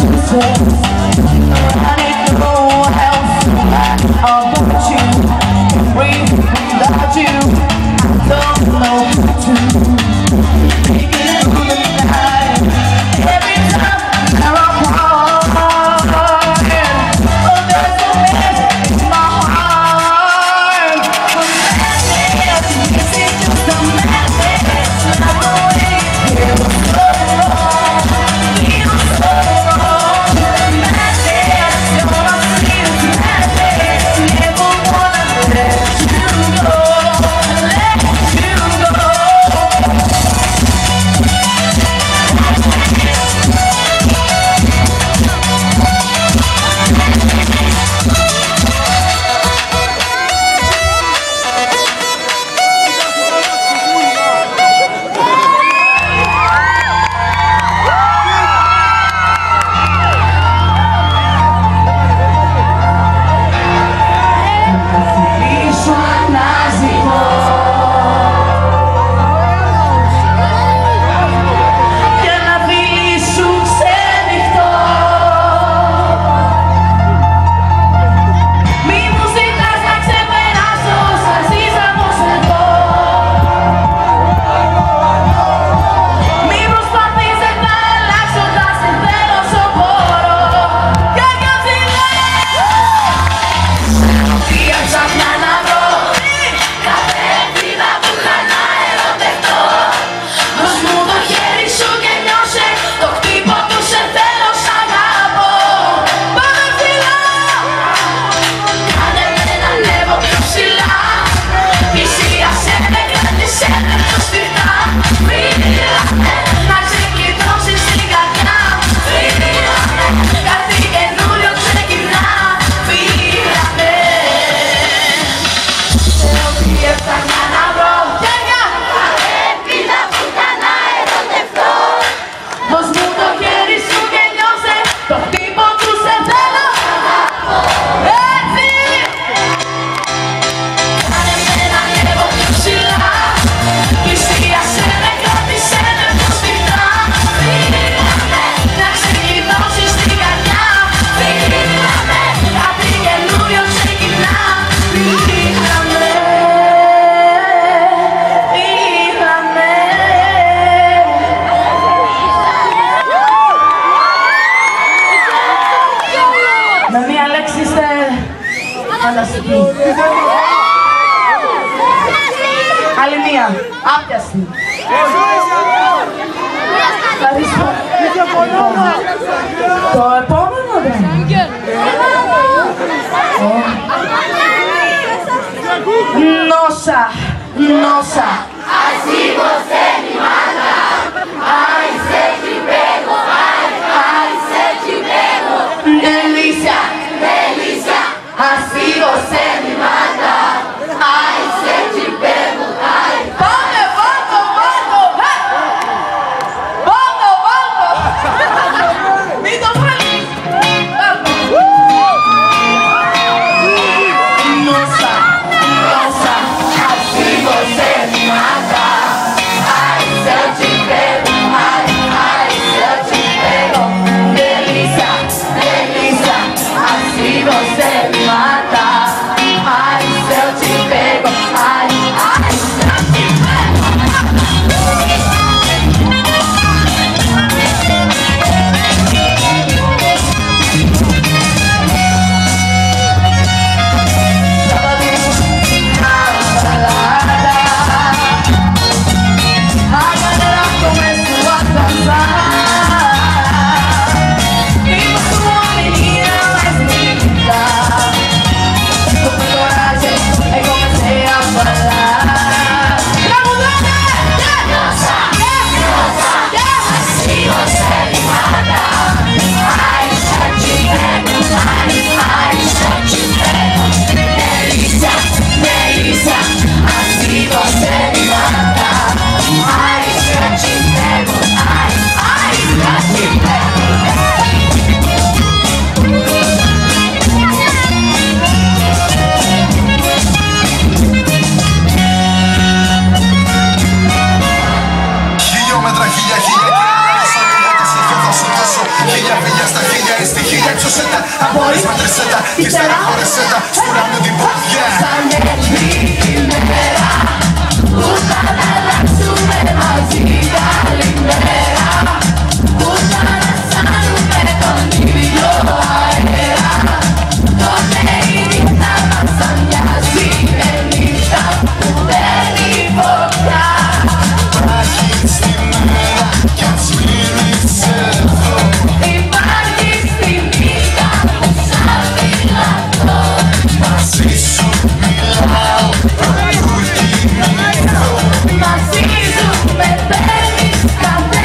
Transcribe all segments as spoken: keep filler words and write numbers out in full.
Άλλη μία. Άπιαστη. Ευχαριστώ. Το επόμενο δεν. Nosa, nosa. Así você me mata. Ai, se te pego. Ai, ai, se te pego. Delícia, delícia. Assim você me mata. Ai, se te pego. Ai. Volta, volta, volta. Volta, volta. Me dá feliz. Nossa, nossa. Assim você me mata. σώσε τα, αν μπορείς μάτρεσέ τα, κι ύστερα χώρεσέ τα, σπουρά μου την πόδια. Σαν την ημέρα που θα αλλάξουμε μαζί καλημέρα, που θα ανασάνουμε τον ήλιο αέρα, τότε η νύχτα μας θα μοιάζει με νύχτα που μπαίνει φωτιά. Υπάρχει στη μέρα κι αν σβήνεις εδώ, υπάρχει στη νύχτα που σαν φυλακτώ, μαζί σου μιλάω προτού κοιμηθώ, μαζί σου με παίρνεις κάθε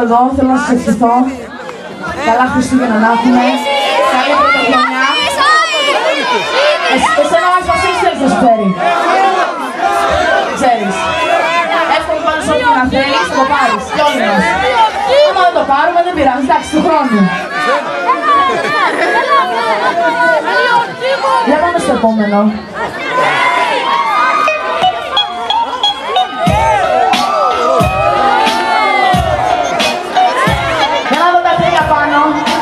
εδώ, θέλω να σας ευχηθώ. Καλά Χριστούγεννα να έχουμε. Καλή πρωτοχρονιά. Εσένα ο Άγιος Βασίλης θέλεις να σου φέρει. Ξέρεις. Εύκολο πάνω σε ό,τι να θέλεις, θα το πάρεις. Και όλοι μας. Άμα δεν το πάρουμε δεν πειράζει, εντάξει, του χρόνου. Για πάμε στο επόμενο. Για να δω τα χέρια πάνω.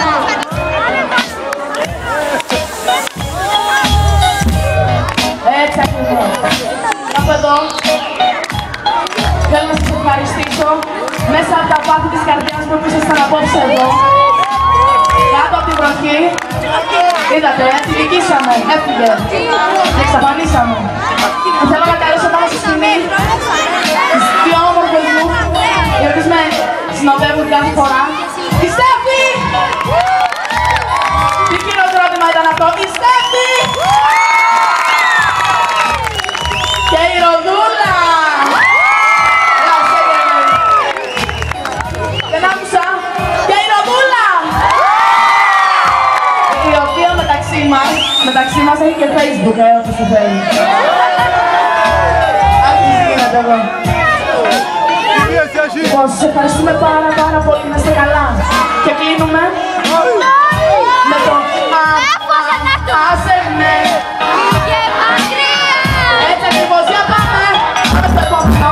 Έτσι ακριβώς. Από εδώ. Θέλω να σας ευχαριστήσω μέσα από τα πάθη της καρδιάς που ήσασταν απόψε εδώ. Κάτω από την βροχή. Είδατε, την νικήσαμε, έφυγε. Εξαφανίσαμε. Θέλω να καλέσω πάνω στη σκηνή τις δύο όμορφες μου, οι οποίες με συνοδεύουν κάθε φορά. Η Στέφη! Τι χειροκρότημα ήταν αυτό, η Στέφη! Και η Ροδούλα! Δεν άκουσα. Και η Ροδούλα! Η οποία μεταξύ μας, μεταξύ μας έχει και Facebook, ε, όπως το θέλει. Άκουσες τι γίνεται εδώ. Λοιπόν, σας ευχαριστούμε πάρα πάρα πολύ, να είστε καλά. Και κλείνουμε με το α, α, άσε με. Έτσι ακριβώς, για πάμε. Πάμε στο επόμενο.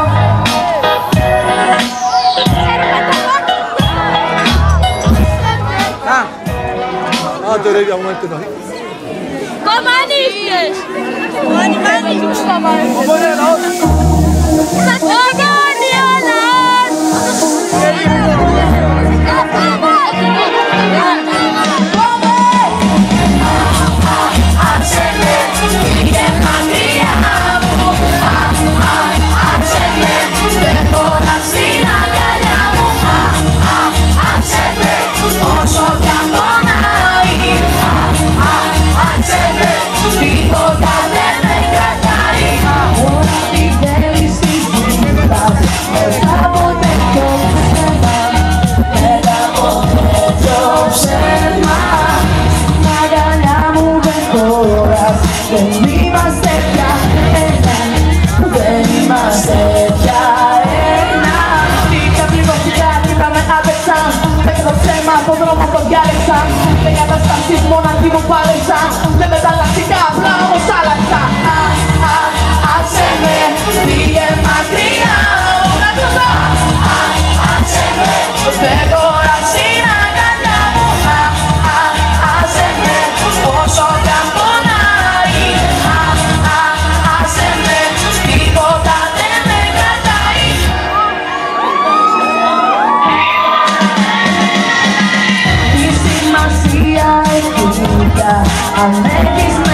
Ah, το ρε, αumento noi. Come anistες! Ανημένεις στα μάτια. Δεν είμαστε πια ένα, δεν είμαστε πια ένα. Είχα πληγωθήκα και τα με άπαιξαν. Πέτω το ψέμα, τον δρόμο το διάλεξα. Δεν καταστάσεις μοναδί μου πάλεψα. Με μεταλλακτικά απλά όμως άλλαξα. Α, α, άσε με, πήγε μακριά. Να το δω. Α, άσε με, δεν τώρα στην αγκαλιά μου. Α, α, άσε με, όσο κι αν πονάει. Α, α, άσε με, τίποτα δεν με κρατάει. Τι σημασία έχει αν έχεις